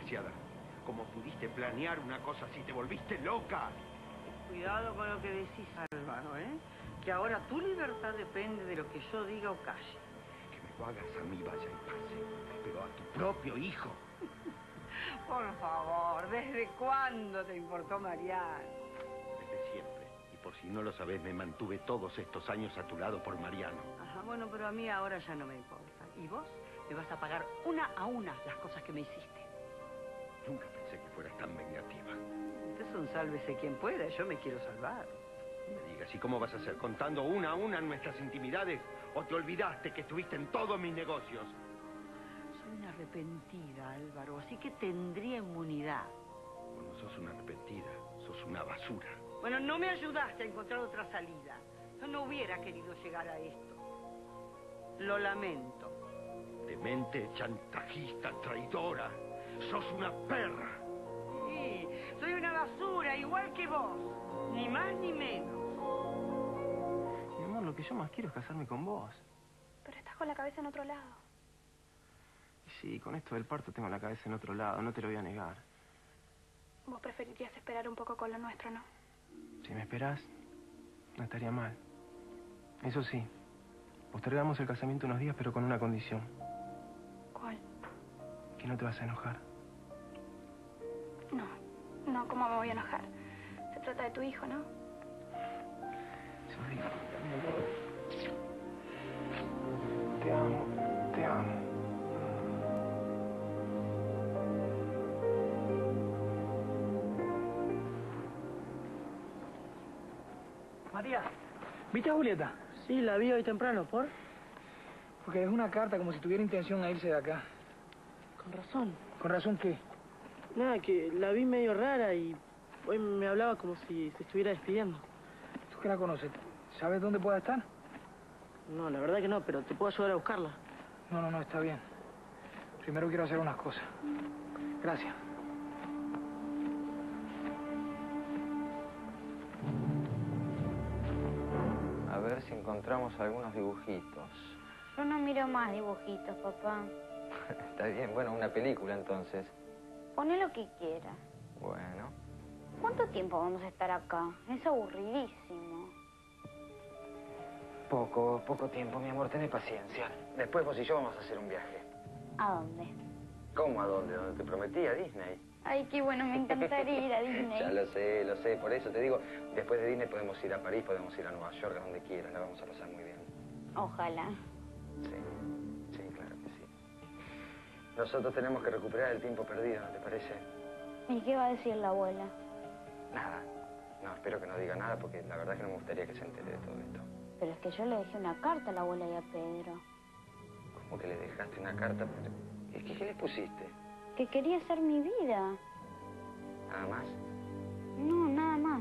desgraciada. ¿Cómo pudiste planear una cosa así? ¿Te volviste loca? Cuidado con lo que decís, Álvaro, ¿eh? Que ahora tu libertad depende de lo que yo diga o calle. Que me lo hagas a mí, vaya y pase. Pero a tu propio hijo. Por favor, ¿desde cuándo te importó Mariano? Desde siempre. Y por si no lo sabés, me mantuve todos estos años a tu lado por Mariano. Ajá, bueno, pero a mí ahora ya no me importa. ¿Y vos? Me vas a pagar una a una las cosas que me hiciste. Nunca pensé que fueras tan vengativa. Usted es un sálvese quien pueda, yo me quiero salvar. No me digas, ¿y cómo vas a hacer? ¿Contando una a una nuestras intimidades? ¿O te olvidaste que estuviste en todos mis negocios? Soy una arrepentida, Álvaro, así que tendría inmunidad. Bueno, sos una arrepentida, sos una basura. Bueno, no me ayudaste a encontrar otra salida. Yo no hubiera querido llegar a esto. Lo lamento. Demente, chantajista, traidora. Sos una perra. Sí, soy una basura, igual que vos. Ni más ni menos. Mi amor, lo que yo más quiero es casarme con vos. Pero estás con la cabeza en otro lado. Y sí, con esto del parto tengo la cabeza en otro lado, no te lo voy a negar. Vos preferirías esperar un poco con lo nuestro, ¿no? Si me esperás, no estaría mal. Eso sí, postergamos el casamiento unos días, pero con una condición. ¿Cuál? Que no te vas a enojar. No, ¿cómo me voy a enojar? Se trata de tu hijo, ¿no? Sofía, mi amor. Te amo, te amo. María, ¿viste a Julieta? Sí, la vi hoy temprano, ¿por? Porque dejó una carta como si tuviera intención de irse de acá. Con razón. ¿Con razón qué? Nada, que la vi medio rara y hoy me hablaba como si se estuviera despidiendo. ¿Tú que la conoces? ¿Sabes dónde pueda estar? No, la verdad que no, pero te puedo ayudar a buscarla. No, está bien. Primero quiero hacer unas cosas. Gracias. A ver si encontramos algunos dibujitos. Yo no miro más dibujitos, papá. Está bien, bueno, una película entonces. Poné lo que quieras. Bueno. ¿Cuánto tiempo vamos a estar acá? Es aburridísimo. Poco tiempo, mi amor, tenés paciencia. Después vos y yo vamos a hacer un viaje. ¿A dónde? ¿Cómo a dónde? ¿Dónde te prometí? A Disney. Ay, qué bueno, me encantaría ir a Disney. Ya lo sé, por eso te digo, después de Disney podemos ir a París, podemos ir a Nueva York, a donde quieras, la vamos a pasar muy bien. Ojalá. Sí, claro que sí. Nosotros tenemos que recuperar el tiempo perdido, ¿no te parece? ¿Y qué va a decir la abuela? Nada. No, espero que no diga nada porque la verdad es que no me gustaría que se entere de todo esto. Pero es que yo le dejé una carta a la abuela y a Pedro. ¿Cómo que le dejaste una carta? ¿Qué le pusiste? Que quería ser mi vida. ¿Nada más? No, nada más.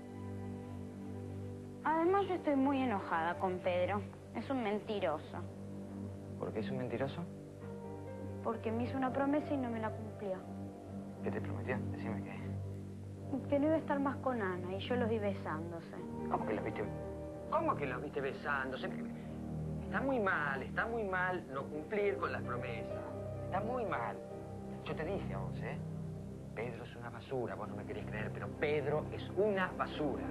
Además, yo estoy muy enojada con Pedro. Es un mentiroso. ¿Por qué es un mentiroso? Porque me hizo una promesa y no me la cumplió. ¿Qué te prometió? Decime qué. Que no iba a estar más con Ana y yo los vi besándose. ¿Cómo que los viste? ¿Cómo que los viste besándose? Está muy mal no cumplir con las promesas. Está muy mal. Yo te dije a vos, ¿eh? Pedro es una basura. Vos no me querés creer, pero Pedro es una basura.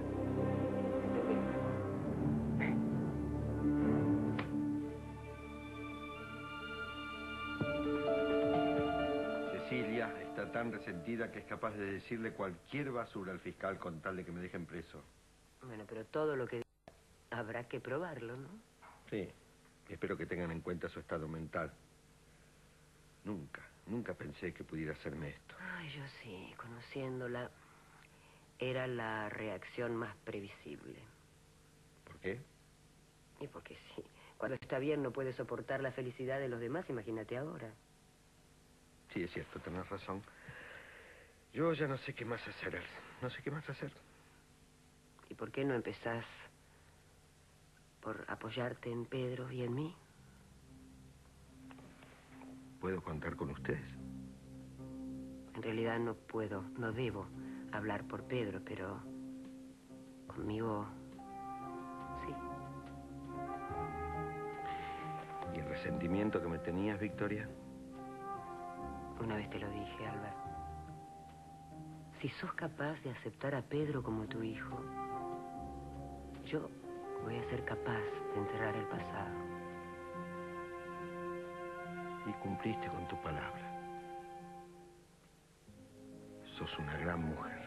¿Entendés? Cecilia está tan resentida que es capaz de decirle cualquier basura al fiscal con tal de que me dejen preso. Bueno, pero todo lo que habrá que probarlo, ¿no? Sí, espero que tengan en cuenta su estado mental. Nunca pensé que pudiera hacerme esto. Ay, yo sí, conociéndola, era la reacción más previsible. ¿Por qué? Y porque sí, cuando está bien no puede soportar la felicidad de los demás, imagínate ahora. Sí, es cierto, tenés razón. Yo ya no sé qué más hacer. No sé qué más hacer. ¿Y por qué no empezás por apoyarte en Pedro y en mí? ¿Puedo contar con ustedes? En realidad no puedo, no debo hablar por Pedro, pero conmigo sí. ¿Y el resentimiento que me tenías, Victoria? Una vez te lo dije, Albert. Si sos capaz de aceptar a Pedro como tu hijo, yo voy a ser capaz de enterrar el pasado. Y cumpliste con tu palabra. Sos una gran mujer.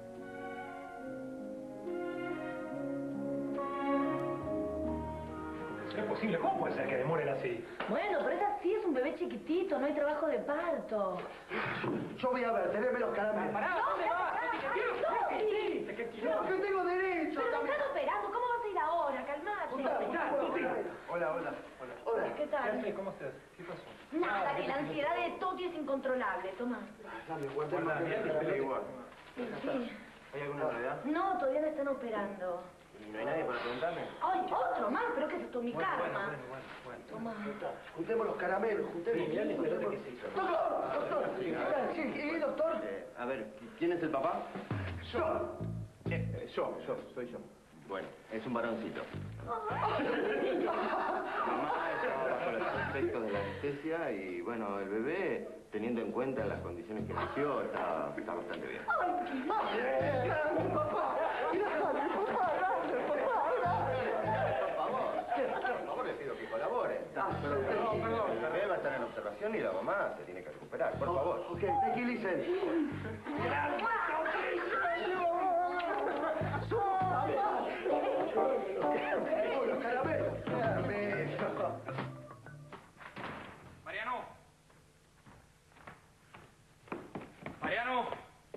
No es posible. ¿Cómo puede ser que demoren así? Bueno, pero es así, es un bebé chiquitito, no hay trabajo de parto. Yo voy a ver, teneme los caramelos. ¡Pará! ¿Dónde vas? Porque tengo derecho Pero también. están operando, ¿cómo vas a ir ahora? Calmate. Hola. ¿Qué tal? ¿Cómo estás? ¿Qué pasó? Nada, que la ansiedad de Toti es incontrolable. Toma. Dame, guarda igual. Sí. ¿Hay alguna novedad? No, todavía no están operando. ¿Y no hay nadie para preguntarme? ¡Ay, otro más! ¿Pero qué es esto? Mi karma. Toma. Juntemos los caramelos, juntemos. Mirá el despelote que se hizo. Doctor. Sí, doctor. A ver, ¿quién es el papá? Yo. Soy yo. Bueno, es un varoncito. Mamá estaba bajo los efectos de la anestesia y, bueno, el bebé, teniendo en cuenta las condiciones que nació, está bastante bien. Por favor, le pido que colabore. El bebé va a estar en observación y la mamá se tiene que recuperar, por favor. Ok, tranquilicen. Los caramelos. Mariano. Mariano.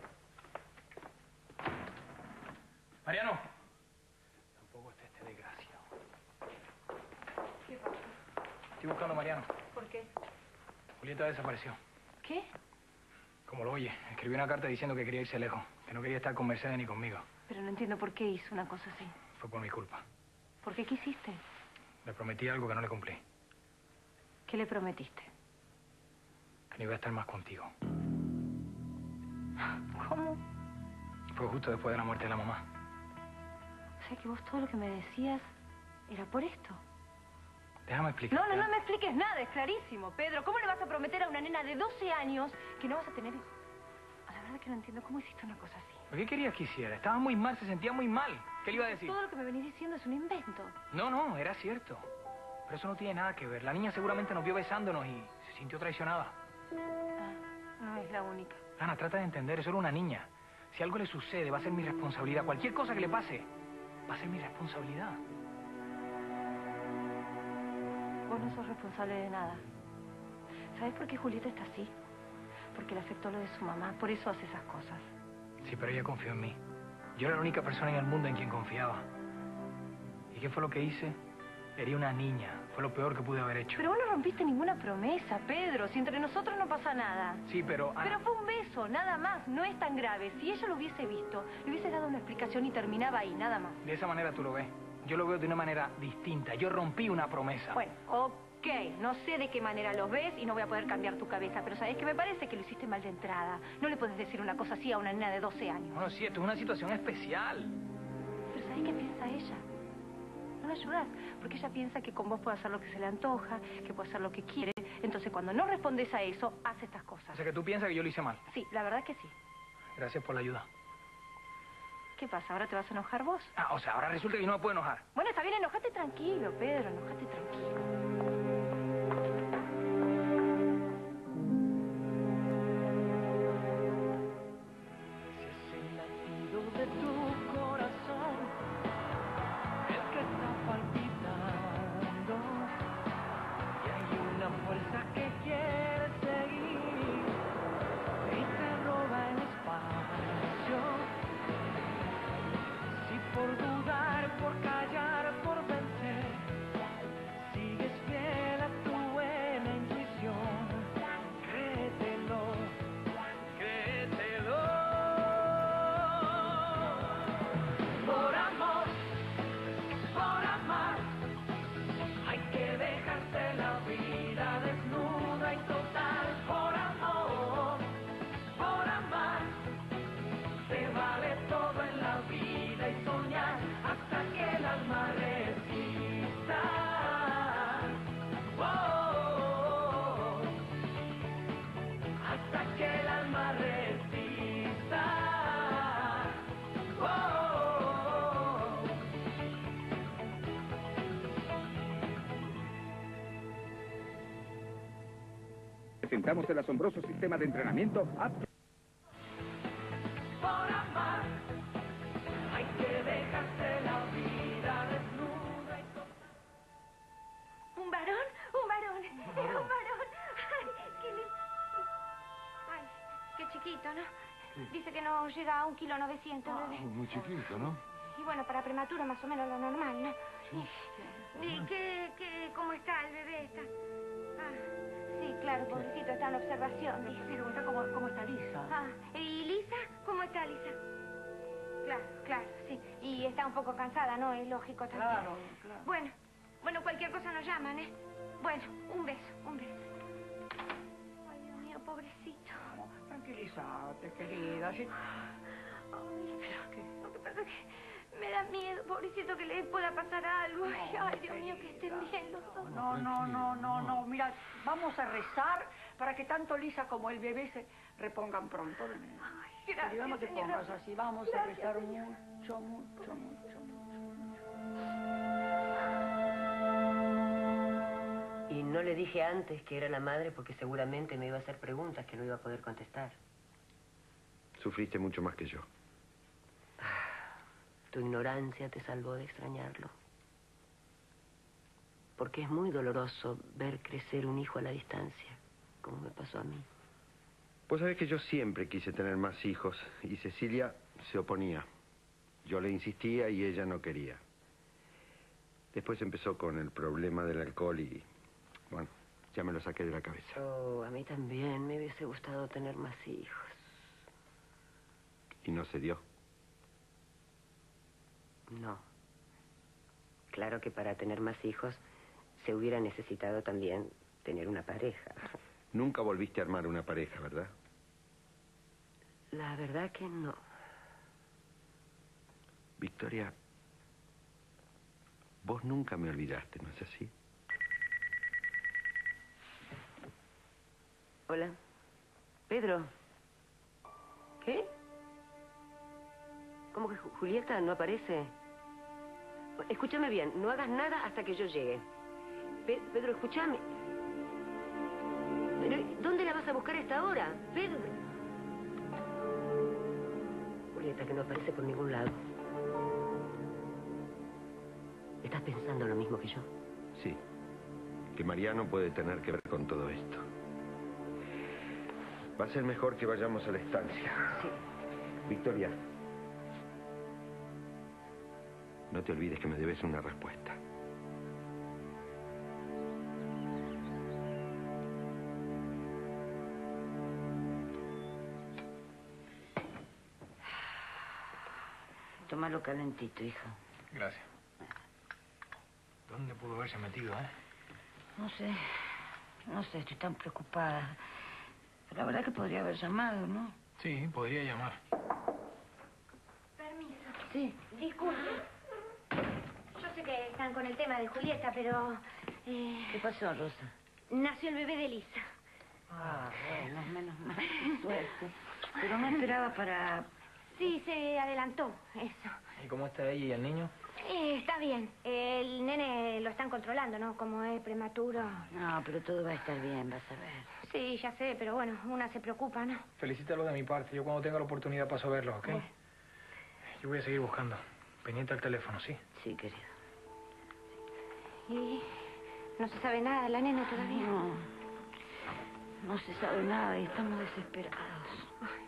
Mariano. Tampoco está este desgraciado. ¿Qué pasa? Estoy buscando a Mariano. ¿Por qué? Julieta desapareció. ¿Qué? Como lo oye, escribió una carta diciendo que quería irse lejos, que no quería estar con Mercedes ni conmigo. Pero no entiendo por qué hizo una cosa así. Fue por mi culpa. ¿Por qué? ¿Qué hiciste? Le prometí algo que no le cumplí. ¿Qué le prometiste? Que no iba a estar más contigo. ¿Cómo? Fue justo después de la muerte de la mamá. O sea que vos todo lo que me decías era por esto. Déjame explicar. No me expliques nada, es clarísimo. Pedro, ¿cómo le vas a prometer a una nena de 12 años que no vas a tener hijos? La verdad que no entiendo cómo hiciste una cosa así. ¿Qué querías que hiciera? Estaba muy mal, se sentía muy mal. ¿Qué le iba a decir? Todo lo que me venís diciendo es un invento. No, era cierto. Pero eso no tiene nada que ver. La niña seguramente nos vio besándonos y se sintió traicionada. No es la única. Ana, trata de entender, eso era una niña. Si algo le sucede, va a ser mi responsabilidad. Cualquier cosa que le pase, va a ser mi responsabilidad. Vos no sos responsable de nada. ¿Sabés por qué Julieta está así? Porque le afectó lo de su mamá, por eso hace esas cosas. Sí, pero ella confió en mí. Yo era la única persona en el mundo en quien confiaba. ¿Y qué fue lo que hice? Herí una niña. Fue lo peor que pude haber hecho. Pero vos no rompiste ninguna promesa, Pedro. Si entre nosotros no pasa nada. Sí, pero... Ana... Pero fue un beso, nada más. No es tan grave. Si ella lo hubiese visto, le hubiese dado una explicación y terminaba ahí, nada más. De esa manera tú lo ves. Yo lo veo de una manera distinta. Yo rompí una promesa. Bueno, ok. No sé de qué manera lo ves y no voy a poder cambiar tu cabeza. Pero ¿sabés qué? Me parece que lo hiciste mal de entrada. No le puedes decir una cosa así a una nena de 12 años. Bueno, sí, esto es una situación especial. Pero ¿sabés qué piensa ella? No la ayudas, porque ella piensa que con vos puede hacer lo que se le antoja, que puede hacer lo que quiere. Entonces, cuando no respondes a eso, hace estas cosas. O sea, que tú piensas que yo lo hice mal. Sí, la verdad que sí. Gracias por la ayuda. ¿Qué pasa? ¿Ahora te vas a enojar vos? Ah, o sea, ahora resulta que yo no me puedo enojar. Bueno, está bien, enojate tranquilo, Pedro, enojate tranquilo. Por dudar, por callar, por vencer, sigues presentamos el asombroso sistema de entrenamiento apto. Por amar, hay que dejarse la vida desnuda y total. ¿Un varón? Un varón. Es un varón. Ay, ay, qué chiquito, ¿no? Dice que no llega a 1,9 kilos, bebé. Muy chiquito, ¿no? Y bueno, para prematuro más o menos lo normal, ¿no? ¿Y cómo está el bebé? ¿Está? Ah, sí, claro, pobrecito, está en observación. Dice. Pregunta cómo está Lisa. Ah, ¿y Lisa? ¿Cómo está Lisa? Claro, sí. Y está un poco cansada, ¿no? Es lógico también. Claro. Bueno, cualquier cosa nos llaman, ¿eh? Bueno, un beso. Ay, Dios mío, pobrecito. Tranquilízate, querida. ¿Sí? Ay, pero lo que pasa es que me da miedo, pobrecito, que le pueda pasar algo. Ay, Dios mío, que estén bien los dos. No. Mira, vamos a rezar para que tanto Lisa como el bebé se repongan pronto. Ay, gracias, No te pongas así. Vamos a rezar mucho. Y no le dije antes que era la madre porque seguramente me iba a hacer preguntas que no iba a poder contestar. Sufriste mucho más que yo. Tu ignorancia te salvó de extrañarlo. Porque es muy doloroso ver crecer un hijo a la distancia, como me pasó a mí. Vos sabés que yo siempre quise tener más hijos y Cecilia se oponía. Yo le insistía y ella no quería. Después empezó con el problema del alcohol y, bueno, ya me lo saqué de la cabeza. Oh, a mí también me hubiese gustado tener más hijos. Y no se dio. No. Claro que para tener más hijos se hubiera necesitado también tener una pareja. Nunca volviste a armar una pareja, ¿verdad? La verdad que no. Victoria, vos nunca me olvidaste, ¿no es así? Hola. Pedro. ¿Qué? ¿Cómo que Julieta no aparece? Escúchame bien, no hagas nada hasta que yo llegue. Pedro, escúchame. Pero, ¿dónde la vas a buscar a esta hora? Pedro. Julieta, que no aparece por ningún lado. ¿Estás pensando lo mismo que yo? Sí. Que Mariano puede tener que ver con todo esto. Va a ser mejor que vayamos a la estancia. Sí. Victoria. No te olvides que me debes una respuesta. Tómalo calentito, hija. Gracias. ¿Dónde pudo haberse metido, No sé, estoy tan preocupada. Pero la verdad que podría haber llamado, ¿no? Sí, podría llamar. Permiso. Sí. Disculpe. Yo sé que están con el tema de Julieta, pero... ¿Qué pasó, Rosa? Nació el bebé de Lisa. Ah, bueno, menos mal, qué suerte. Pero no esperaba para... Sí, se adelantó, eso. ¿Y cómo está ella y el niño? Está bien. El nene lo están controlando, ¿no? Como es prematuro. No, pero todo va a estar bien, vas a ver. Sí, ya sé, pero bueno, una se preocupa, ¿no? Felicítalo de mi parte. Yo cuando tenga la oportunidad paso a verlos, ¿ok? Bueno. Yo voy a seguir buscando. Pendiente al teléfono, ¿sí? Sí, querido. ¿Y no se sabe nada de la nena todavía? No se sabe nada y estamos desesperados. Ay.